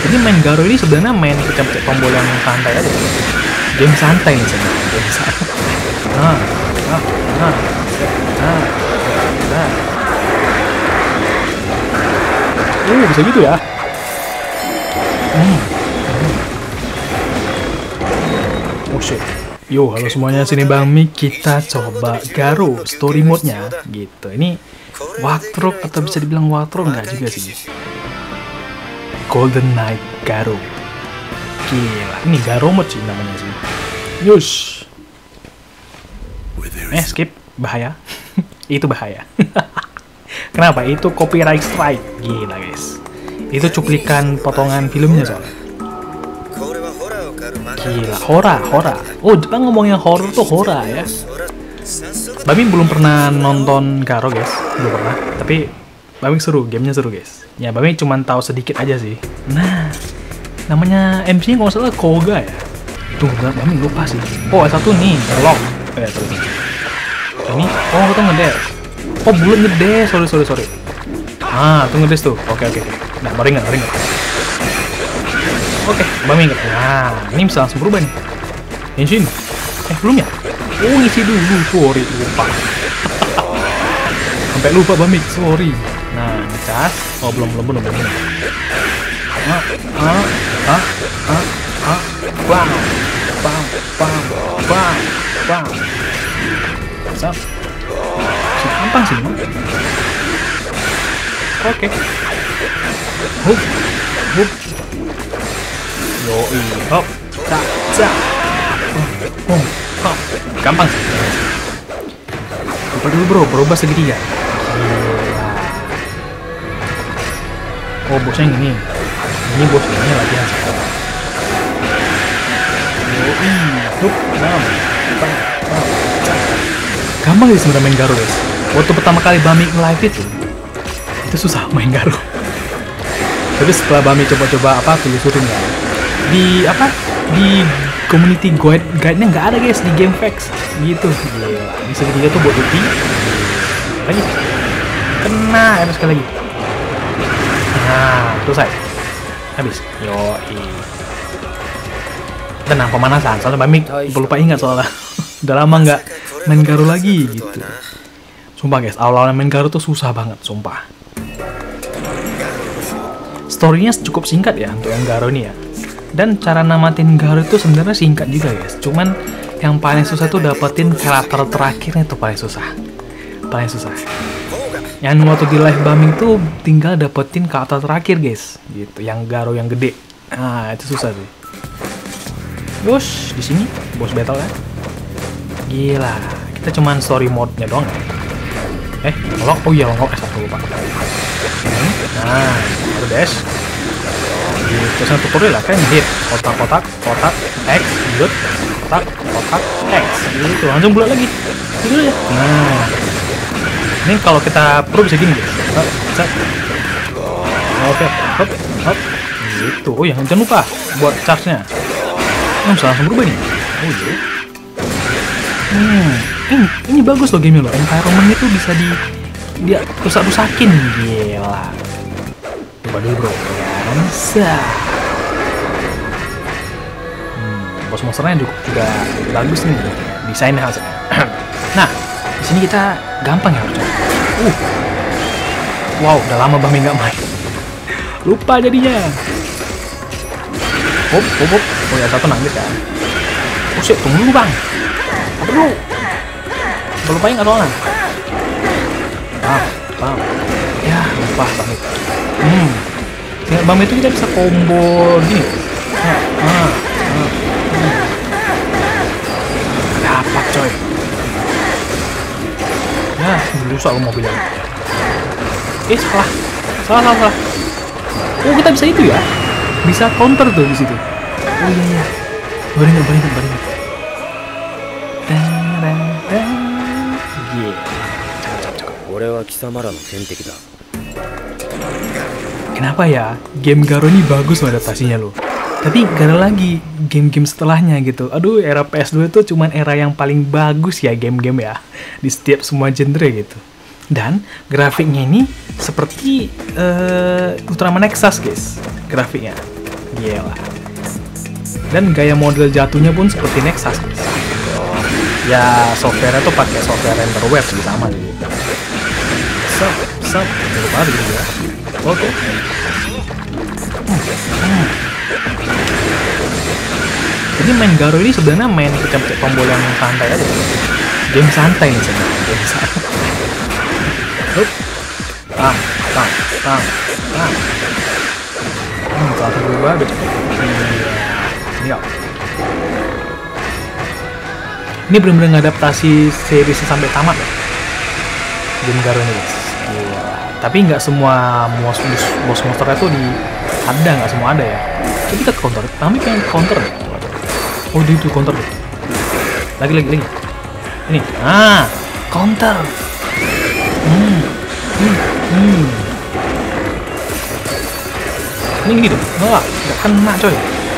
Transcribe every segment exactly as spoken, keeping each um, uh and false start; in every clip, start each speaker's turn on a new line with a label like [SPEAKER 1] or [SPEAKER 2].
[SPEAKER 1] Jadi main Garo ini sebenarnya main pencet tombol yang santai aja. Game santai nih sebenarnya. Game santai. Nah, nah, nah, nah, nah. Uh, bisa gitu ya? Hmm. Oh shit. Yo, halo semuanya, sini Bang Mik. Kita coba Garo story mode-nya gitu. Ini walkthrough atau bisa dibilang walkthrough enggak juga sih. Golden Knight Garo. Gila, ini Garo mode sih namanya sih. Yush. Eh, skip, bahaya. Itu bahaya. Kenapa? Itu copyright strike. Gila, guys. Itu cuplikan potongan filmnya soalnya. Gila, hora, hora. Oh, Jepang ngomongnya horror tuh hora ya. Bami belum pernah nonton Garo, guys. Belum pernah. Tapi Bami seru, gamenya seru, guys. Ya, Bami cuma tahu sedikit aja sih. Nah, namanya M C-nya kalau salah Koga ya. Tuh, Bami lupa sih. Oh, satu nih, lock. Eh, terus. Ini, oh, itu ngedes. Oh, bulat ngedes. Sorry, sorry, sorry. Ah, tuh ngedes tuh. Oke, oke. Nah, baru ingat, baru ingat. Oke, Bami ingat. Nah, ini bisa langsung berubah nih. Henshin. Eh, belum ya? Oh, ngisi dulu. Sorry, lupa. Sampai lupa Bami, sorry. Nah, ngecas. Oh, belum, belum, belum, belum. Ah, ah, ah, ah, ah. Bang, bang, bang, bang, bang. Sap. Gampang sih, Bang. Oke. Hup, hup. Yoi, hop, cak, cak. Oh, hop. Gampang sih. Coba dulu bro, berubah segitiga. Oh, bosnya yang ini. Ini bosnya latihan sekarang. Yoi, hup, bam, bam, bam, cak. Gampang sih sebenarnya main Garo, guys. Waktu pertama kali Bami live itu, itu susah main Garo. Tapi setelah Bami coba-coba apa telusurin ya, di apa di community guide guide-nya nggak ada guys di Game Facts gitu. Gila, di segitiga tuh buat ulti. Lagi kena harus sekali lagi. Nah, selesai. Habis. Yoi. Tenang, pemanasan. Soalnya Bami lupa ingat soalnya. Udah lama nggak main Garo lagi gitu. Sumpah guys, awal-awal main Garo tuh susah banget, sumpah. Story-nya cukup singkat ya untuk yang Garo ini ya. Dan cara namatin Garo itu sebenarnya singkat juga guys. Cuman yang paling susah tuh dapetin karakter terakhirnya tuh paling susah. Paling susah. Yang waktu di live Bami tuh tinggal dapetin karakter terakhir guys, gitu. Yang Garo yang gede. Nah, itu susah sih. Bos, di sini bos battle ya. Gila, kita cuman story mode-nya doang ya. Eh, lock, oh iya lock S satu lupa. Nah, baru dash. Gitu, saya tutorial lah kan hit kotak-kotak, kotak, X, bulat, kotak, kotak, X. Gitu, langsung bulat lagi. Gitu ya. Nah, ini kalau kita pro bisa gini guys. Set. Oke, hop, hop. Gitu. Oh ya, jangan lupa buat charge-nya. Oh, bisa langsung berubah nih. Oh iya. Hmm, ini, ini bagus loh game loh. Environment itu bisa di dia rusak-rusakin, gila. Coba dulu bro, kan? Hmm, bos monsternya juga, juga bagus nih, desainnya hasilnya. Nah, di sini kita gampang ya harusnya. Uh, wow, udah lama Bami nggak main. Lupa jadinya. Hop, hop, hop. Oh ya satu nangis kan. Oh shit, tunggu dulu bang. Apa dulu? Belum lupain nggak soalnya? Bam, bam. Ya, lupa Bam itu. Hmm. Dengan Bam itu kita bisa combo gini. Ah, ah, ah. Dapat coy. Ya, rusak lo mobilnya. Eh, salah. Salah, salah, salah. Oh, kita bisa itu ya? Bisa counter tuh di situ. Oh iya iya. Baru ingat, baru ingat, baru ingat. Kenapa ya game Garo ini bagus loh adaptasinya loh. Tapi gak ada lagi game-game setelahnya gitu. Aduh, era P S dua itu cuman era yang paling bagus ya game-game ya di setiap semua genre gitu. Dan grafiknya ini seperti uh, Ultraman Nexus guys, grafiknya. Gila. Dan gaya model jatuhnya pun seperti Nexus. Ya software tuh pakai software render web sih, sama gitu. Sep, sep, lupa banget gitu ya. Oke. Hmm, hmm. Jadi main Garo ini sebenarnya main pencet tombol yang santai aja. Game santai nih sebenarnya. Game santai. Hup. Tang, tang, tang, tang. Hmm, satu berubah deh. Ini ya. Ini benar-benar ngadaptasi series sampai tamat ya. Game Garo ini guys. Gila. Tapi nggak semua boss boss monsternya tuh di ada, nggak semua ada ya. Jadi kita counter. Kami pengen counter deh. Oh dia itu counter deh. Lagi lagi lagi. Ini. Ah, counter. Hmm. Hmm. Hmm. Ini gini deh. Nggak, nggak kena coy.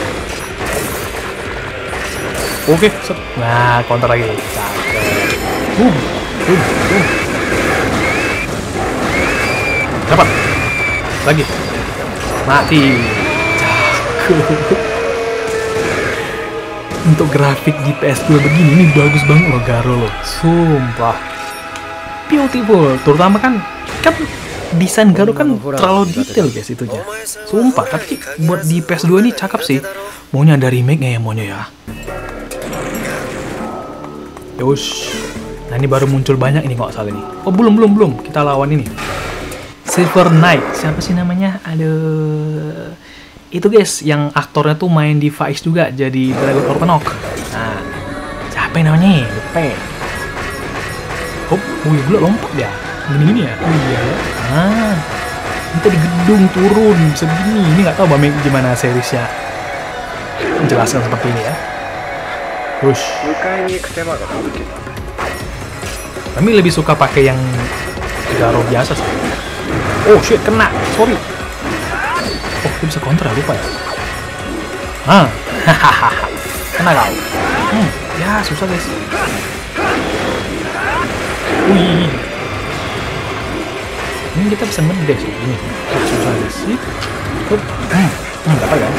[SPEAKER 1] Oke, set. Nah, counter lagi. Cakep. Uh, uh, uh. Dapat. Lagi. Mati. Cakep. Untuk grafik di P S dua begini, ini bagus banget loh Garo loh. Sumpah. Beautiful. Terutama kan, kan desain Garo kan terlalu detail guys itunya. Sumpah, tapi buat di P S dua ini cakep sih. Maunya ada remake-nya ya, maunya ya. Yos. Nah ini baru muncul banyak ini kok salah ini. Oh belum belum belum. Kita lawan ini. Silver Knight. Siapa sih namanya? Aduh. Itu guys yang aktornya tuh main di Vice juga jadi Dragon Orpanok. Nah. Siapa yang namanya? Lupa. Hop, wih gila lompat dia. Gini-gini ya. Oh iya ya. Ah. Kita di gedung turun segini. Ini nggak tahu Bame gimana seriesnya menjelaskan seperti ini ya. Push. Kami lebih suka pakai yang Garo biasa sih. Oh shit, kena. Sorry. Oh, dia bisa counter ya, lupa ya. Hah. Hahaha. Kena kau. Hmm, ya susah guys. Wih. Ini kita bisa mendes sih. Ini susah guys. Hmm, hmm, dapat ya.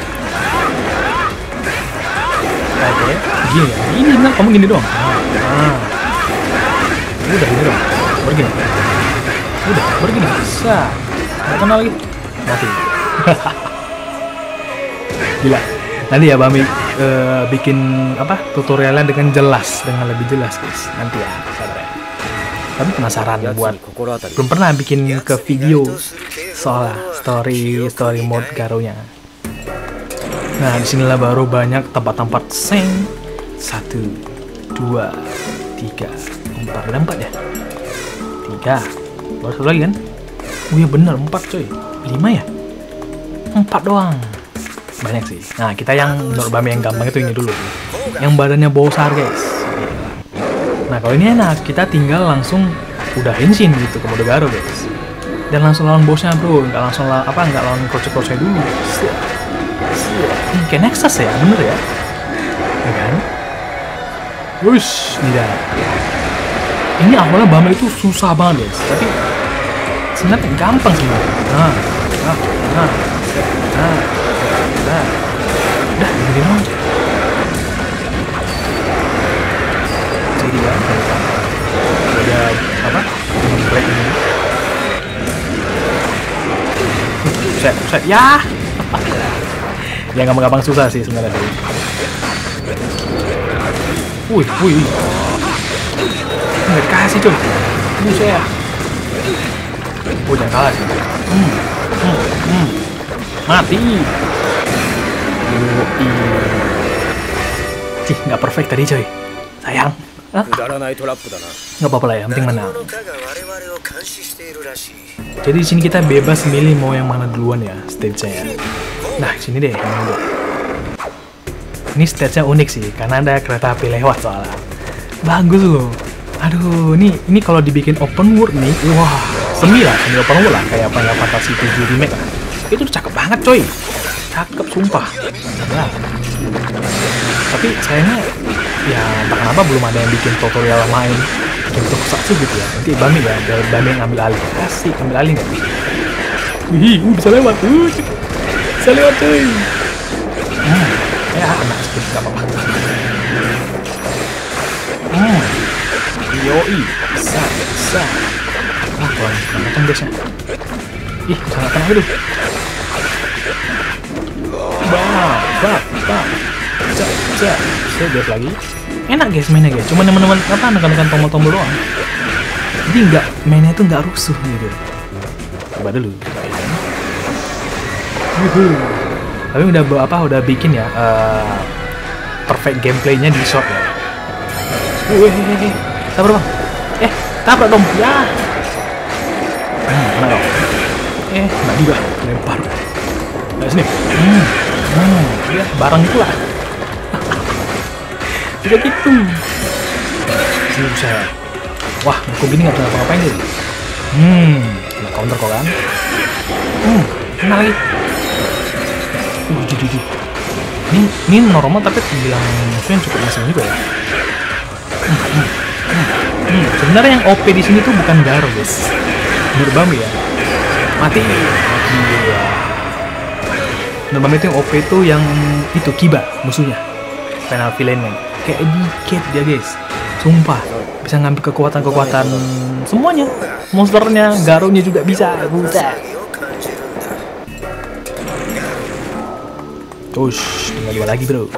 [SPEAKER 1] Oke, gini ya. Ini nah, kamu gini doang. Ah. Udah gini dong. Begini. Udah, begini. Bisa. Nggak kenal lagi. Mati. Gila. Nanti ya Bami uh, bikin apa tutorialnya dengan jelas, dengan lebih jelas guys. Nanti ya, sabar ya. Tapi penasaran buat belum pernah bikin ke video soal story story mode Garo-nya. Nah, disinilah baru banyak tempat-tempat seng. Satu, dua, tiga, empat. Ada empat ya? Tiga. Baru satu lagi kan? Oh iya bener, empat coy. Lima ya? Empat doang. Banyak sih. Nah, kita yang menurut Bami yang gampang itu ini dulu. Yang badannya besar guys. Nah, kalau ini enak. Kita tinggal langsung udah henshin gitu ke mode Garo guys. Dan langsung lawan bosnya bro. Nggak langsung lawan, apa, nggak lawan kroce-kroce dulu. Hmm, kayak Nexus ya, bener ya? Ya kan? Wush, tidak. Ini awalnya Bama itu susah banget guys, tapi sebenarnya gampang sebenarnya. Nah, nah, nah, nah, nah. Udah, gini doang. Jadi ya, ada apa? Break ini. Set, set, ya. Ya gampang-gampang susah sih sebenarnya. Wih, wih. Nggak kasih coy. Buset. Oh jangan kalah sih. Hmm, hmm, hmm. Mati. Yoi. Cih, nggak perfect tadi coy. Sayang. Hah? Nggak apa-apa lah ya, penting menang. Jadi di sini kita bebas milih mau yang mana duluan ya stage-nya ya. Nah, sini deh yang dulu. Ini stage-nya unik sih, karena ada kereta api lewat soalnya. Bagus loh. Aduh, ini ini kalau dibikin open world nih, wah, semi lah, semi open world lah, kayak Final Fantasy tujuh Remake lah. Itu tuh cakep banget coy. Cakep sumpah. Nah. Tapi sayangnya, ya entah kenapa belum ada yang bikin tutorial main game tokusatsu gitu ya. Nanti Bami ya, Bami yang ambil alih. Asik, ambil alih nggak? Wih, uh, bisa lewat. Uh, Bisa lewat cuy. Hmm. Ya kena sedikit gak apa-apa. Hmm. Yoi. Bisa, bisa. Ah, kurang kurang macam guysnya. Ih, bisa nggak kena gitu. Bam, bam, bam. Cak, cak. Saya biar lagi. Enak guys mainnya guys. Cuma teman-teman apa nekan-nekan tombol-tombol doang. Jadi nggak mainnya itu nggak rusuh gitu. Coba dulu. Yuhu. Tapi udah apa udah bikin ya uh, perfect gameplaynya di shop ya. Wih, wih, wih. Sabar bang. Eh, tabrak dong. Ya. Hmm, kena dong. Eh, kena juga. Lempar. Nah, sini. Hmm. Hmm. Ya, barang pula. Tidak gitu. Sini saya. Wah, aku gini nggak bisa ngapa-ngapain jadi. Hmm. Kena counter kok kan. Hmm. Kena lagi. Uh, jadi, jadi. Ini, ini normal tapi bilang musuhnya cukup masing juga ya. Hmm, hmm, hmm, hmm. Sebenarnya yang O P di sini tuh bukan Garo guys. Menurut Bami ya. Mati. Gila. Menurut Bami itu yang O P itu yang itu Kiba musuhnya. Final villain-nya. Kayak dikit dia guys. Sumpah. Bisa ngambil kekuatan-kekuatan semuanya. Monsternya, Garonya juga bisa. Buset. Ush, tinggal dua lagi bro.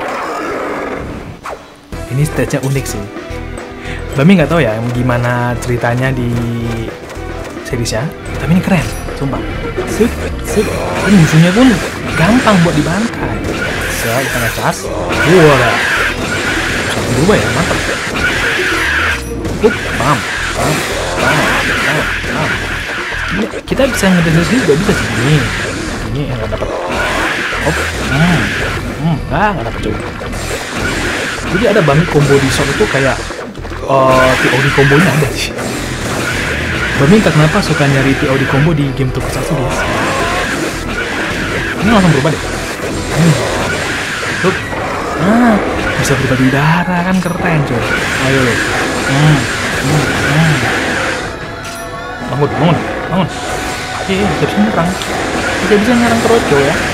[SPEAKER 1] Ini stage-nya unik sih. Bami nggak tahu ya gimana ceritanya di seriesnya, tapi ini keren, sumpah. Sip, sip. Ini musuhnya pun gampang buat dibantai. Saya bisa ngecas. Wah, lah. Bisa berubah ya, mantap. Up, pam, pam, pam, pam, pam. Kita bisa ngedesel sendiri juga bisa sih. Ini, ini yang nggak dapat. Hop, hmm, hmm, ah nggak dapet juga. Jadi ada Bami combo di shop itu kayak uh, T O D combonya ada sih. Bami entah kenapa suka nyari T O D combo di game tokusatsu guys. Ini langsung berubah deh. Hmm. Tuh, ah bisa berubah di udara kan keren coy. Ayo lo. Hmm, hmm, hmm. Bangun, bangun, bangun. Oke, bisa bisa nyerang. Bisa bisa nyerang terus coy ya.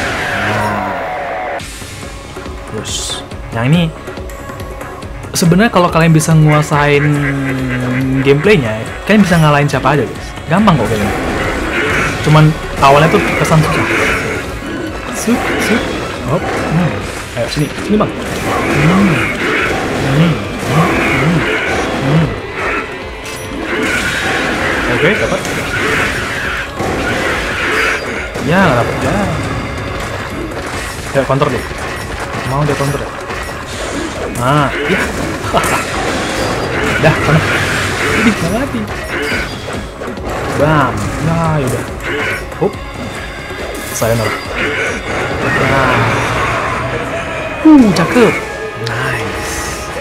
[SPEAKER 1] Terus, yang ini sebenarnya kalau kalian bisa nguasain gameplaynya, kalian bisa ngalahin siapa aja guys. Gampang kok kayaknya. Cuman awalnya tuh kesan susah. Sup, sup, hop, hmm. Ayo sini, sini bang. Hmm. Hmm. Hmm. Hmm. Hmm. Oke, dapat. Ya, dapat ya. Ya, counter deh. Mau dia counter ya? Nah, ya. Dah, sana. Ini nggak mati. Bam. Nah, yaudah. Hup. Saya nol. Nah. Uh, cakep. Nice.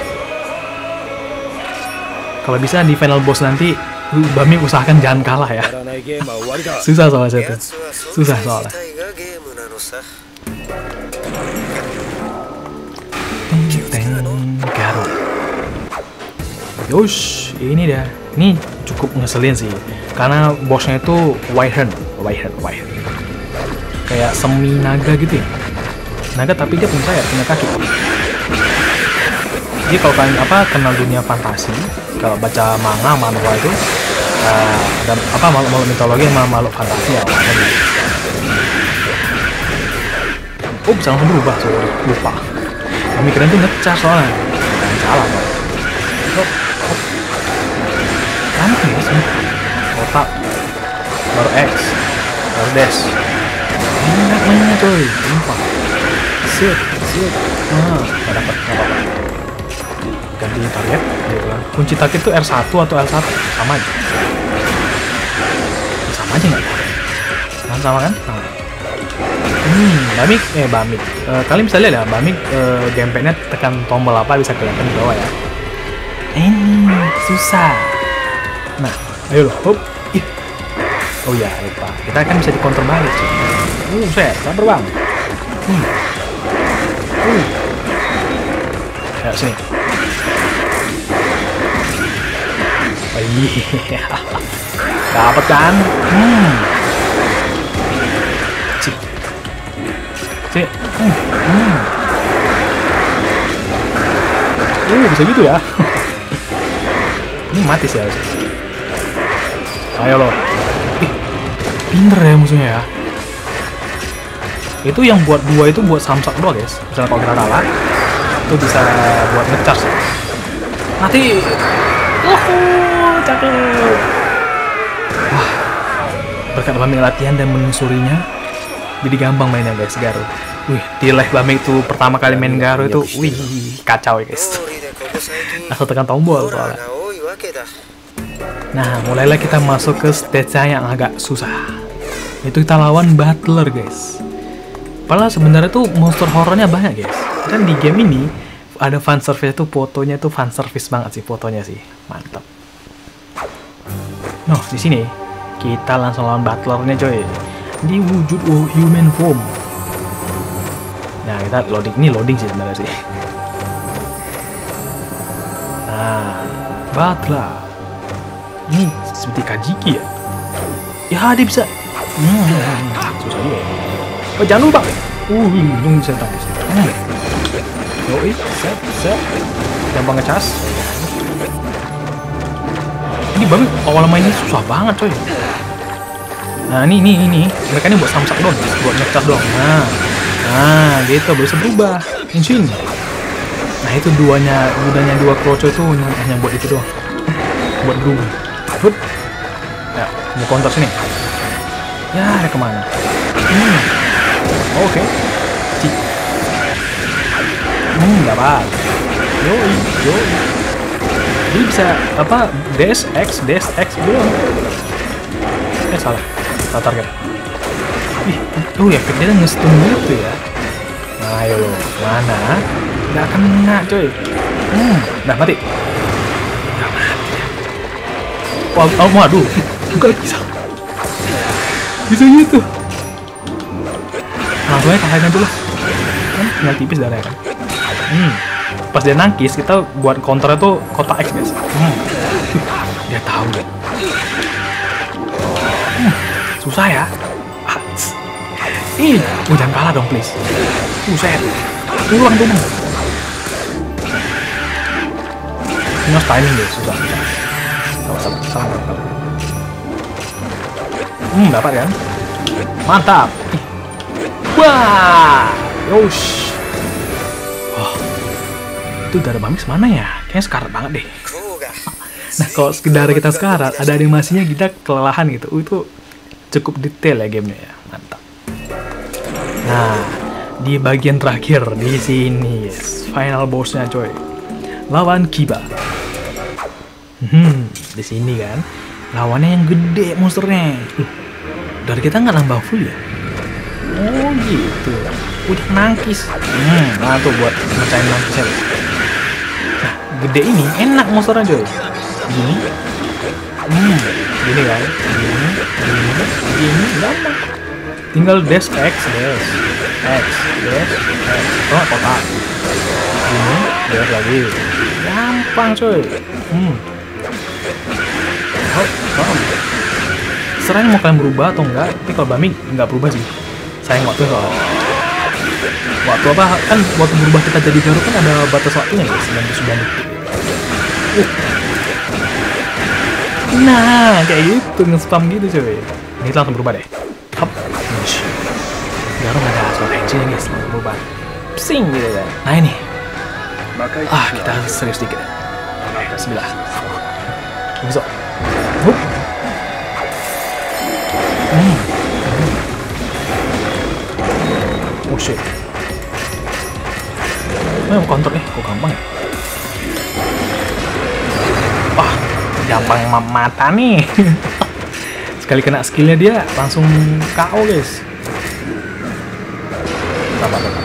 [SPEAKER 1] Kalau bisa di final boss nanti, Bami usahakan jangan kalah ya. Susah soalnya itu. Susah soalnya. Garo. Yosh, ini dah. Ini cukup ngeselin sih. Karena bosnya itu White-Hand, White-Hand, White-Hand. Kayak semi naga gitu ya. Naga tapi dia punya sayap, punya kaki. Jadi kalau kalian apa kenal dunia fantasi, kalau baca manga, manhwa itu uh, ada apa makhluk mitologi sama makhluk fantasi ya. Oh, bisa langsung berubah, sorry, lupa. Kami keren tuh ngecas soalnya. Jangan salah kok. Hop, hop. Lama ya sih. Kotak. Baru X. Baru dash. Enak mainnya coy. Lumpah. Sip, sip. Ah, gak dapet, gak apa-apa. Ganti target. Gitu kan. Kunci target itu R satu atau L satu. Sama aja. Sama aja nggak? Kan sama kan? Nah. Hmm, Bamik, eh Bamik. Uh, kalian bisa lihat ya, Bamik uh, gamepadnya tekan tombol apa bisa kelihatan di bawah ya. Ini susah. Nah, ayo loh, hop. Ih. Oh ya, lupa. Kita kan bisa di counter balik sih. Uh, saya sabar bang. Hmm. Uh. Ayo sini. Oh iya. Dapat kan? Hmm. Hmm. Hmm. Uh, bisa gitu ya. Ini mati sih harusnya. Ayo lo. Ih, pinter ya musuhnya ya. Itu yang buat dua itu buat samsak doang guys. Misalnya kalau kita kalah, itu bisa buat ngecharge. Mati. Oh, cakep. Wah, berkat Bamik latihan dan menelusurinya, jadi gampang mainnya guys, Garou. Wih, di live Bamik itu pertama kali main Garou itu, wih, kacau ya guys. Asal tekan tombol soalnya. Nah, mulailah kita masuk ke stage yang agak susah. Itu kita lawan Butler guys. Padahal sebenarnya tuh monster horornya banyak guys. Dan di game ini ada fan service tuh, fotonya tuh fan service banget sih fotonya sih, mantap. Noh, di sini kita langsung lawan Butlernya coy. Di wujud human form. Nah, kita loading, ini loading sih sebenarnya sih. Nah, Butler. Ini seperti Kajiki ya. Ya, dia bisa. Hmm, susah juga. Oh, jangan lupa. Uh, ini bisa tangkis. Hmm. Yoi, set, set. Gampang ngecas. Ini Bamik awal mainnya susah banget coy. Nah, ini, ini, ini. Mereka ini buat samsak doang, buat ngecas doang. Nah, nah, gitu, bisa berubah. Inshin. Nah, itu duanya, gudanya dua kroco itu hanya buat itu doang. Buat berubah. Hup. Ya, mau counter sini. Ya, ada kemana? Hmm. Oke. Okay. Cik. Hmm, dapat. Yoi, yoi. Dia bisa apa? Dash X, dash X belum? Eh salah. Salah target. Ih, tuh ya, dia nge-stun gitu ya. Nah, ayo lo, mana? Nggak kena, coy. Hmm, udah mati. Nggak mati. Wah, oh, waduh, nggak bisa. Bisa gitu. Langsung aja kalahin aja lah. Kan tinggal tipis darahnya kan. Hmm. Pas dia nangkis, kita buat counternya tuh kotak X guys. Hmm. Dia tahu deh. Hmm. Susah ya. Ih, oh, jangan kalah dong please. Buset. Ulang dong. Ini harus timing deh, susah. Sabar, sabar, sabar. Hmm, dapat kan? Mantap. Wah, yosh. Oh, itu darah Bamik mana ya? Kayaknya sekarat banget deh. Nah, kalau sekedar kita sekarat, ada animasinya kita kelelahan gitu. Uh, itu cukup detail ya gamenya ya, mantap. Nah, di bagian terakhir di sini, yes, final bossnya coy, lawan Kiba. Hmm, di sini kan, lawannya yang gede monsternya. Uh, dari kita nggak nambah full ya? Oh gitu, udah nangkis. Hmm, nah tuh buat mecahin nangkisnya. Nah, gede ini enak monsternya coy. Gini, hmm, gini kan, gini, gini, gini, gampang. Tinggal dash X, dash, X, dash, X, oh kotak. Gini, dash lagi, gampang coy. Hmm. Oh, oh. Serahnya mau kalian berubah atau enggak? Tapi kalau Bamik nggak berubah sih. Sayang waktu soalnya. Waktu apa kan waktu berubah kita jadi Garou kan ada batas waktunya ya, sembilan puluh sembilan detik. Uh. Nah, kayak gitu nge-spam gitu coy. Ini kita langsung berubah deh. Hop. Garou nggak ada suara engine guys, langsung berubah. Pusing gitu kan. Nah ini. Ah, kita serius dikit. Bismillah. Bisa. Hup. Hmm. Oh shit. Oh, counter nih, kok gampang ya? Wah, gampang mata nih. Sekali kena skillnya dia langsung K O guys. Dapat, dapat.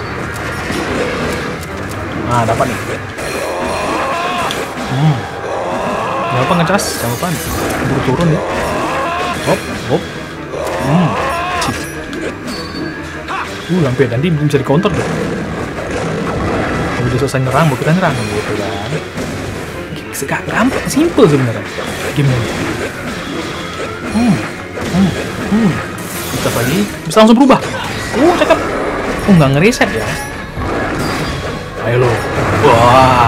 [SPEAKER 1] Nah, dapat nih. Hmm. Gampang ngecas, jangan lupa nih. Buru turun ya. Hop, hop. Hmm. Cip. Uh, hampir nanti bisa di counter deh. Kalau udah selesai nyerang, baru kita nyerang gitu kan. Segak gampang, simple sebenarnya game ini. Hmm, hmm, hmm. Kita lagi bisa langsung berubah. Uh, cakep. Oh, nggak ngereset ya? Ayo lo. Wah.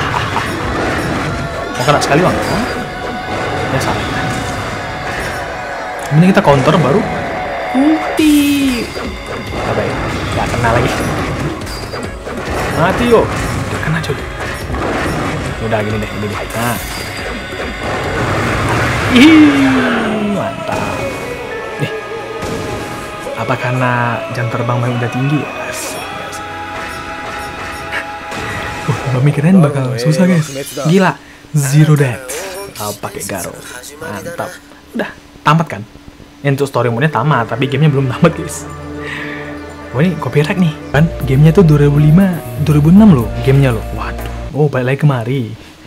[SPEAKER 1] Mau kena sekali bang? Oh. Ya salah. Ini kita counter baru. Ulti. Apa ya? Gak kena lagi. Mati yo. Gak kena cuy. Udah gini deh, gini deh. Nah. Ih, mantap. Nih. Apa karena jam terbang main udah tinggi ya? Uh, pemikiran bakal susah guys. Gila. Zero death. Oh, pakai Garo. Mantap. Udah, tamat kan? Untuk story mode-nya tamat, tapi gamenya belum tamat guys. Wah, ini copyright nih. Kan gamenya tuh dua ribu lima, dua ribu enam loh gamenya loh. Waduh. Oh, balik lagi kemari.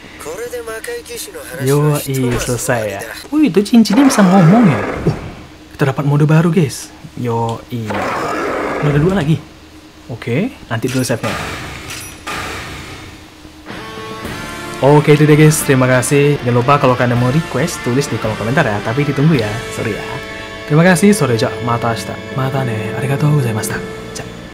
[SPEAKER 1] Yo, ih, selesai ya. Wih, itu cincinnya bisa ngomong ya. Uh, kita dapat mode baru guys. Yo, ih. Mode dua lagi. Oke, nanti dulu save-nya. Oke itu deh guys, terima kasih. Jangan lupa kalau kalian mau request, tulis di kolom komentar ya. Tapi ditunggu ya, sorry ya. Terima kasih, sore ja, mata ashita. Mata ne, arigatou gozaimashita.